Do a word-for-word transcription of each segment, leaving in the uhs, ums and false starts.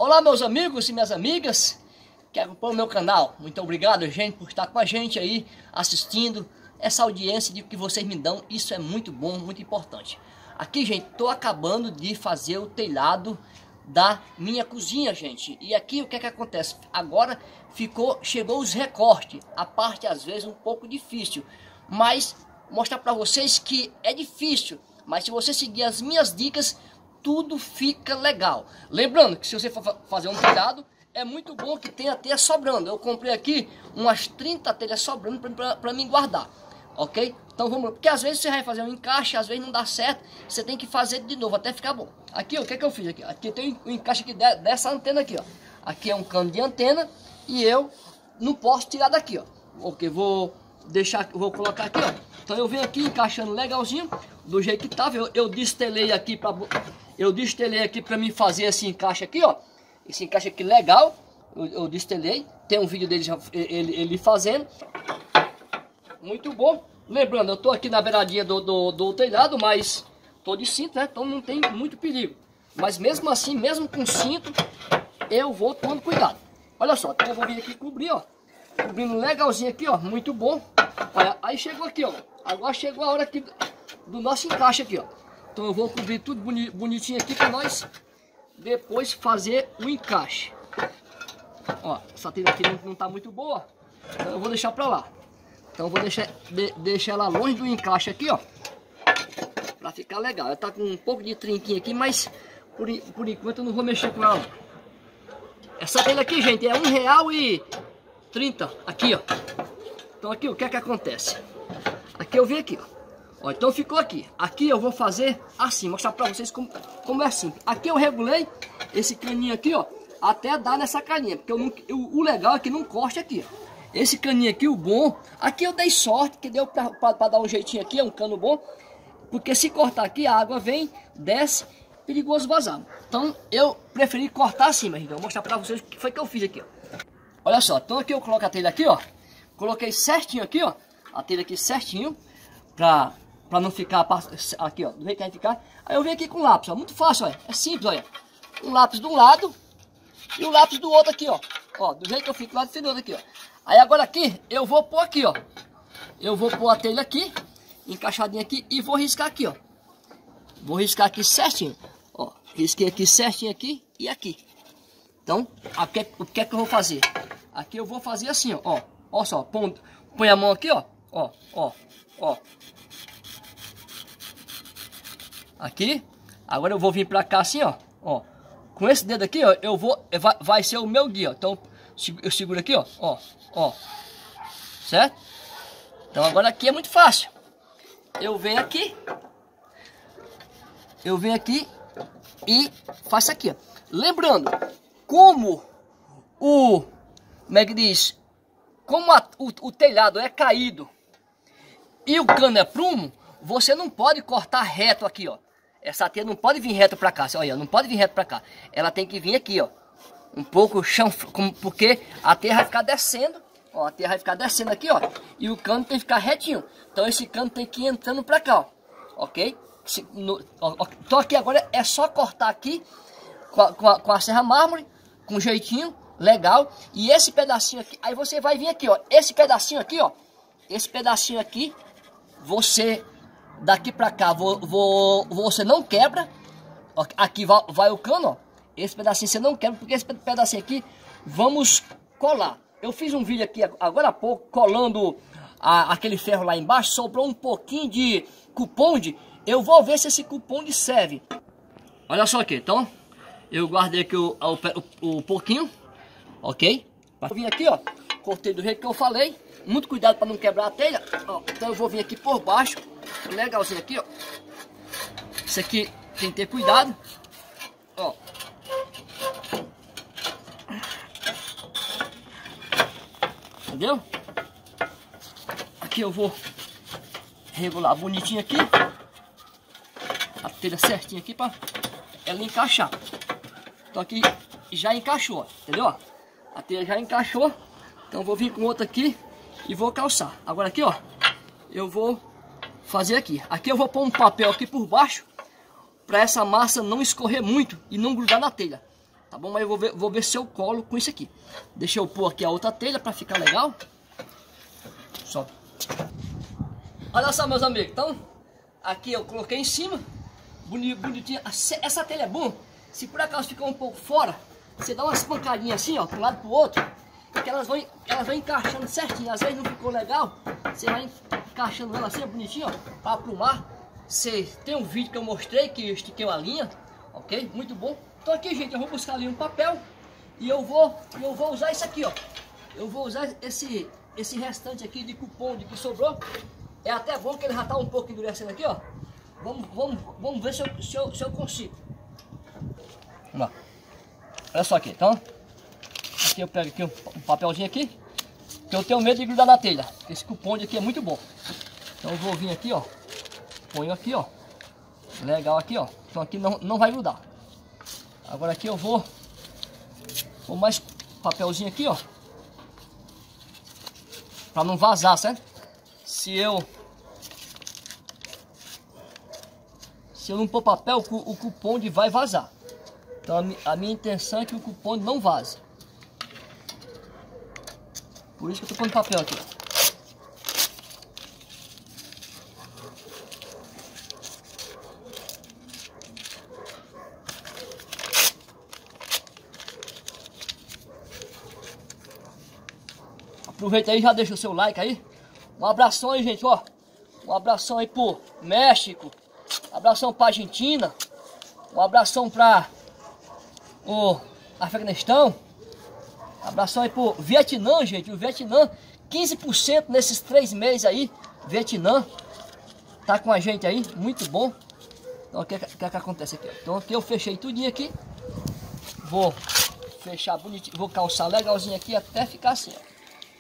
Olá meus amigos e minhas amigas que acompanham o meu canal. Muito obrigado, gente, por estar com a gente aí, assistindo essa audiência de que vocês me dão. Isso é muito bom, muito importante. Aqui, gente, tô acabando de fazer o telhado da minha cozinha, gente. E aqui o que é que acontece? Agora ficou, chegou os recortes. A parte às vezes um pouco difícil, mas mostrar para vocês que é difícil, mas se você seguir as minhas dicas, tudo fica legal. Lembrando que se você for fazer um telhado, é muito bom que tenha telha sobrando. Eu comprei aqui umas trinta telhas sobrando para mim guardar, ok? Então vamos lá, porque às vezes você vai fazer um encaixe, às vezes não dá certo, você tem que fazer de novo até ficar bom. Aqui, ó, o que é que eu fiz aqui? Aqui tem um encaixe aqui de, dessa antena aqui, ó. Aqui é um cano de antena e eu não posso tirar daqui, ó. Ok, vou deixar, vou colocar aqui, ó. Então eu venho aqui encaixando legalzinho, do jeito que tava. Eu, eu destelei aqui para eu destelei aqui para mim fazer esse encaixe aqui, ó. Esse encaixe aqui legal, eu, eu destelei. Tem um vídeo dele já, ele, ele fazendo. Muito bom. Lembrando, eu tô aqui na beiradinha do, do, do telhado, mas tô de cinto, né? Então não tem muito perigo. Mas mesmo assim, mesmo com cinto, eu vou tomando cuidado. Olha só, então eu vou vir aqui cobrir, ó. Cobrindo legalzinho aqui, ó. Muito bom. Olha, aí chegou aqui, ó. Agora chegou a hora aqui do nosso encaixe aqui, ó. Então eu vou cobrir tudo boni, bonitinho aqui para nós depois fazer o encaixe. Ó, essa telha aqui não, não tá muito boa, então eu vou deixar para lá. Então eu vou deixar, de, deixar ela longe do encaixe aqui, ó, para ficar legal. Ela tá com um pouco de trinquinho aqui, mas por, por enquanto eu não vou mexer com ela. Essa telha aqui, gente, é um real e trinta aqui, ó. Então aqui o que é que acontece? Aqui eu venho aqui, ó. Ó, então ficou aqui. Aqui eu vou fazer assim, mostrar pra vocês como, como é simples. Aqui eu regulei esse caninho aqui, ó, até dar nessa caninha, porque eu não, eu, o legal é que não corte aqui, ó. Esse caninho aqui, o bom, aqui eu dei sorte que deu pra, pra, pra dar um jeitinho aqui, é um cano bom, porque se cortar aqui a água vem, desce, perigoso vazar. Então eu preferi cortar assim, mas então vou mostrar pra vocês o que foi que eu fiz aqui, ó. Olha só, então aqui eu coloco a telha aqui, ó, coloquei certinho aqui, ó, a telha aqui certinho, pra... Pra não ficar aqui, ó, do jeito que vai ficar. Aí eu venho aqui com o lápis, ó, muito fácil, olha, é simples, olha. Um lápis de um lado e o lápis do outro aqui, ó. Ó, do jeito que eu fico lá do outro aqui, ó. Aí agora aqui, eu vou pôr aqui, ó. Eu vou pôr a telha aqui, encaixadinha aqui e vou riscar aqui, ó. Vou riscar aqui certinho, ó. Risquei aqui certinho aqui e aqui. Então, aqui, o que é que eu vou fazer? Aqui eu vou fazer assim, ó, ó. Ó só, põe, põe a mão aqui, ó, ó, ó, ó. Aqui, agora eu vou vir pra cá assim, ó, ó, com esse dedo aqui, ó, eu vou, vai, vai ser o meu guia, ó. Então eu seguro aqui, ó, ó, ó, certo? Então agora aqui é muito fácil, eu venho aqui, eu venho aqui e faço aqui, ó. Lembrando, como o, como é que diz, como a, o, o telhado é caído e o cano é prumo, você não pode cortar reto aqui, ó. Essa telha não pode vir reto pra cá, olha, não pode vir reto pra cá. Ela tem que vir aqui, ó, um pouco chão, porque a telha vai ficar descendo, ó, a telha vai ficar descendo aqui, ó, e o cano tem que ficar retinho. Então esse cano tem que ir entrando pra cá, ó, ok? Se, no, ó, ó, então aqui agora é só cortar aqui com a, com a, com a serra mármore, com jeitinho, legal. E esse pedacinho aqui, aí você vai vir aqui, ó, esse pedacinho aqui, ó, esse pedacinho aqui, você... Daqui pra cá, vou, vou, você não quebra. Aqui vai, vai o cano, ó. Esse pedacinho você não quebra, porque esse pedacinho aqui vamos colar. Eu fiz um vídeo aqui agora há pouco, colando a, aquele ferro lá embaixo. Sobrou um pouquinho de cupom de. Eu vou ver se esse cupom de serve. Olha só aqui, então. Eu guardei aqui o, o, o, o pouquinho, ok? Eu vim aqui, ó. Cortei do jeito que eu falei. Muito cuidado para não quebrar a telha, ó. Então eu vou vir aqui por baixo, legalzinho aqui, ó. Isso aqui tem que ter cuidado, ó. Entendeu? Aqui eu vou regular bonitinho aqui, a telha certinha aqui para ela encaixar. Então aqui já encaixou, ó, entendeu? A telha já encaixou, então eu vou vir com outra aqui e vou calçar. Agora aqui, ó, eu vou fazer aqui. Aqui eu vou pôr um papel aqui por baixo, para essa massa não escorrer muito e não grudar na telha. tá bom? Mas eu vou ver, vou ver se eu colo com isso aqui. Deixa eu pôr aqui a outra telha para ficar legal. Só. Olha só, meus amigos, então, aqui eu coloquei em cima, bonitinho. Essa telha é boa, se por acaso ficar um pouco fora, você dá umas pancadinhas assim, ó, de um lado pro outro, que elas vão, elas vão encaixando certinho. Às vezes não ficou legal, você vai encaixando ela assim, bonitinho, ó, para aprumar. Você tem um vídeo que eu mostrei, que eu estiquei uma linha, ok? Muito bom. Então aqui, gente, eu vou buscar ali um papel e eu vou, eu vou usar isso aqui, ó. Eu vou usar esse, esse restante aqui de cupom de que sobrou. É até bom que ele já tá um pouco endurecendo aqui, ó. Vamos, vamos, vamos ver se eu, se, eu, se eu consigo. Vamos lá. Olha só aqui, então. Aqui eu pego aqui um, um papelzinho aqui, que eu tenho medo de grudar na telha. Esse cupom de aqui é muito bom. Então eu vou vir aqui, ó. Ponho aqui, ó. Legal aqui, ó. Então aqui não, não vai grudar. Agora aqui eu vou com mais papelzinho aqui, ó. Pra não vazar, certo? Se eu Se eu não pôr papel, o, o cupom de vai vazar. Então a, a minha intenção é que o cupom não vaze. Por isso que eu tô pondo papel aqui. Aproveita aí e já deixa o seu like aí. Um abração aí, gente, ó. Um abração aí pro México. Um abração pra Argentina. Um abração pra o Afeganistão. Um abração aí pro Vietnã, gente. O Vietnã, quinze por cento nesses três meses aí. Vietnã tá com a gente aí, muito bom. Então o que, que, que acontece aqui? Então aqui eu fechei tudinho aqui. Vou fechar bonitinho, vou calçar legalzinho aqui até ficar assim, ó.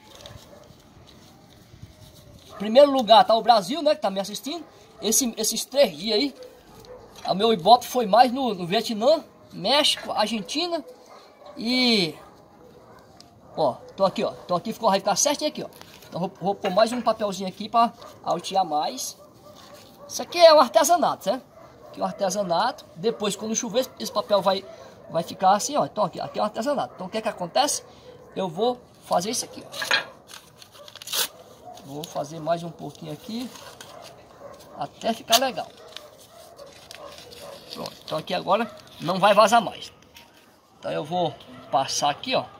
Primeiro lugar tá o Brasil, né, que tá me assistindo. Esse, esses três dias aí, o meu Ibope foi mais no, no Vietnã, México, Argentina e... Ó, tô aqui, ó. Tô aqui, ficou, vai ficar certinho aqui, ó. Então vou, vou pôr mais um papelzinho aqui para altear mais. Isso aqui é um artesanato, certo? Aqui é um artesanato. Depois, quando chover, esse papel vai, vai ficar assim, ó. Então aqui, aqui é um artesanato. Então o que é que acontece? Eu vou fazer isso aqui, ó. Vou fazer mais um pouquinho aqui, até ficar legal. Pronto, então aqui agora não vai vazar mais. Então eu vou passar aqui, ó.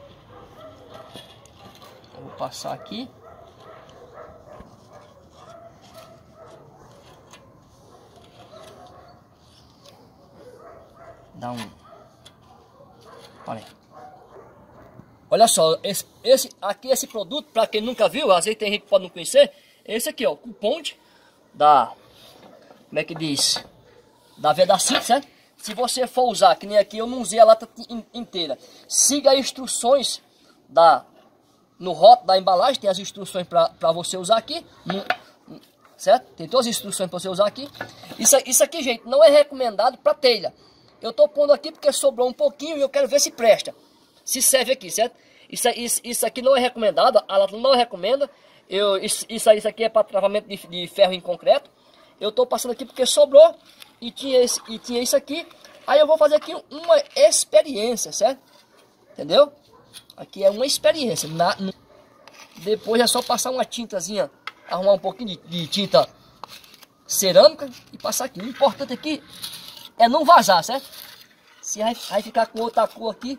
Eu vou passar aqui. Dá um... Olha aí. Olha só, esse, esse aqui, esse produto, para quem nunca viu, às vezes tem gente que pode não conhecer, esse aqui, ó, o cupom da, como é que diz, da Vedacity, certo? Se você for usar, que nem aqui, eu não usei a lata inteira, siga as instruções da, no rótulo da embalagem, tem as instruções para você usar aqui, no, certo? Tem todas as instruções para você usar aqui. Isso, isso aqui, gente, não é recomendado para telha. Eu tô pondo aqui porque sobrou um pouquinho e eu quero ver se presta. Se serve aqui, certo? Isso, isso, isso aqui não é recomendado, a lata não recomenda. Eu, isso, isso aqui é para travamento de, de ferro em concreto. Eu estou passando aqui porque sobrou e tinha, esse, e tinha isso aqui. Aí eu vou fazer aqui uma experiência, certo? Entendeu? Aqui é uma experiência. Na, no, depois é só passar uma tintazinha, arrumar um pouquinho de, de tinta cerâmica e passar aqui. O importante aqui é não vazar, certo? Se vai, vai ficar com outra cor aqui,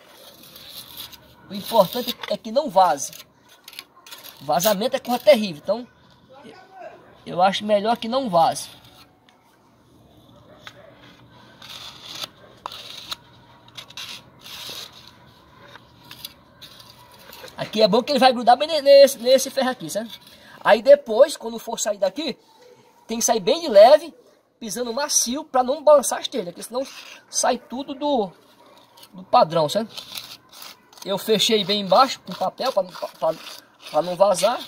o importante é que não vaze. Vazamento é coisa terrível, então eu acho melhor que não vaze. Aqui é bom que ele vai grudar bem nesse, nesse ferro aqui, certo? Aí depois, quando for sair daqui, tem que sair bem de leve, pisando macio, para não balançar as telhas, porque senão sai tudo do, do padrão, certo? Eu fechei bem embaixo com papel para não vazar.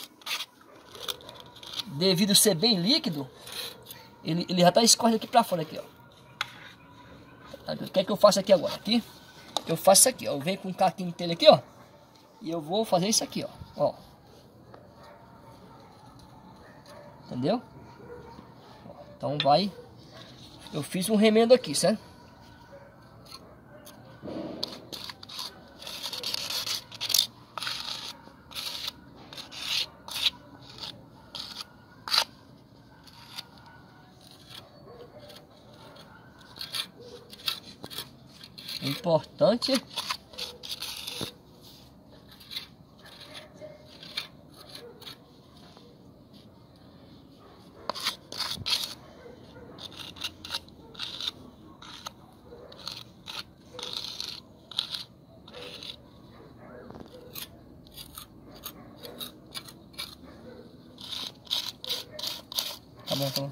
Devido ser bem líquido, ele, ele já está escorrendo aqui para fora, aqui, ó. O que é que eu faço aqui agora? Aqui, eu faço isso aqui, ó. Eu venho com um caquinho de telha aqui, ó. E eu vou fazer isso aqui, ó. Ó. Entendeu? Então vai. Eu fiz um remendo aqui, certo? Importante. Tá bom, tá bom.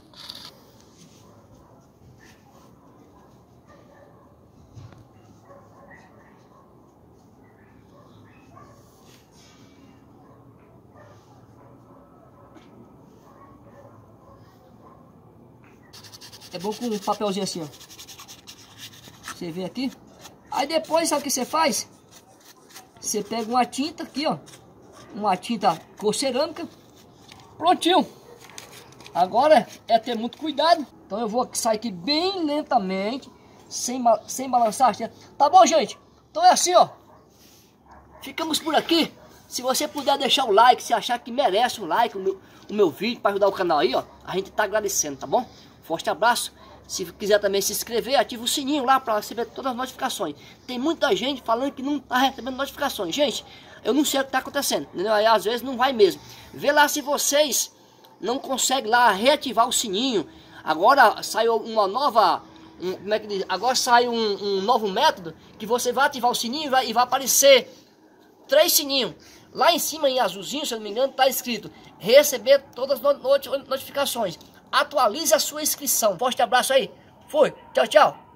É bom com um papelzinho assim, ó. Você vem aqui. Aí depois, sabe o que você faz? Você pega uma tinta aqui, ó. Uma tinta cor cerâmica. Prontinho. Agora é ter muito cuidado. Então eu vou sair aqui bem lentamente. Sem, sem balançar. Tá bom, gente? Então é assim, ó. Ficamos por aqui. Se você puder deixar o like, se achar que merece um like o meu, o meu vídeo para ajudar o canal aí, ó. A gente tá agradecendo, tá bom? Forte abraço. Se quiser também se inscrever, ativa o sininho lá para receber todas as notificações. Tem muita gente falando que não tá recebendo notificações. Gente, eu não sei o que tá acontecendo, entendeu? Aí às vezes não vai mesmo. Vê lá se vocês não conseguem lá reativar o sininho. Agora saiu uma nova... Um, como é que diz? Agora saiu um, um novo método que você vai ativar o sininho e vai, e vai aparecer três sininhos. Lá em cima, em azulzinho, se eu não me engano, tá escrito receber todas as not notificações. Atualize a sua inscrição. Forte abraço aí. Fui. Tchau, tchau.